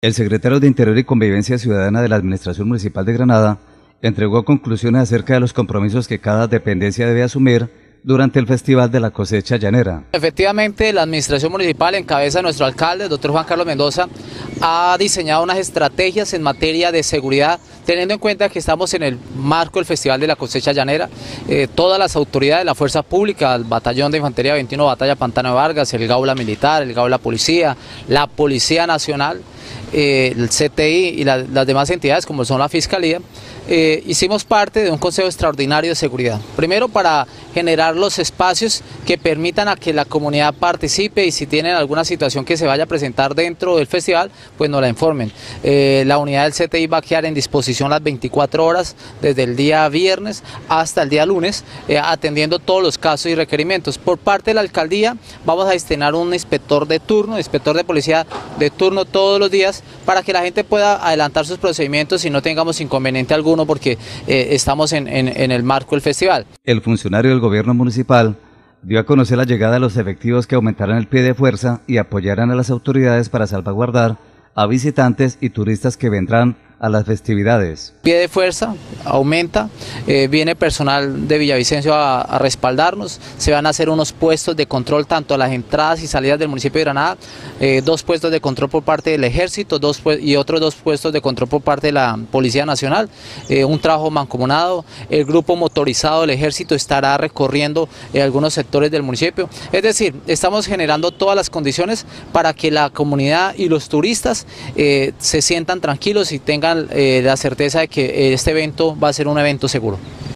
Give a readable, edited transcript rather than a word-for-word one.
El secretario de Interior y Convivencia Ciudadana de la Administración Municipal de Granada entregó conclusiones acerca de los compromisos que cada dependencia debe asumir durante el Festival de la Cosecha Llanera. Efectivamente, la Administración Municipal, en cabeza de nuestro alcalde, el doctor Juan Carlos Mendoza, ha diseñado unas estrategias en materia de seguridad, teniendo en cuenta que estamos en el marco del Festival de la Cosecha Llanera. Todas las autoridades, la Fuerza Pública, el Batallón de Infantería 21 Batalla Pantano de Vargas, el Gaula Militar, el Gaula Policía, la Policía Nacional, el CTI y las demás entidades como son la Fiscalía, hicimos parte de un Consejo Extraordinario de Seguridad. Primero, para generar los espacios que permitan a que la comunidad participe y si tienen alguna situación que se vaya a presentar dentro del festival, pues nos la informen. La unidad del CTI va a quedar en disposición las 24 horas desde el día viernes hasta el día lunes, atendiendo todos los casos y requerimientos. Por parte de la alcaldía vamos a destinar un inspector de turno, inspector de policía de turno todos los días, para que la gente pueda adelantar sus procedimientos y no tengamos inconveniente alguno porque estamos en el marco del festival. El funcionario del gobierno municipal dio a conocer la llegada de los efectivos que aumentarán el pie de fuerza y apoyarán a las autoridades para salvaguardar a visitantes y turistas que vendrán a las festividades. Pie de fuerza aumenta, viene personal de Villavicencio a respaldarnos, se van a hacer unos puestos de control tanto a las entradas y salidas del municipio de Granada, 2 puestos de control por parte del Ejército y otros 2 puestos de control por parte de la Policía Nacional, un trabajo mancomunado. El grupo motorizado del Ejército estará recorriendo algunos sectores del municipio, es decir, estamos generando todas las condiciones para que la comunidad y los turistas se sientan tranquilos y tengan la certeza de que este evento va a ser un evento seguro.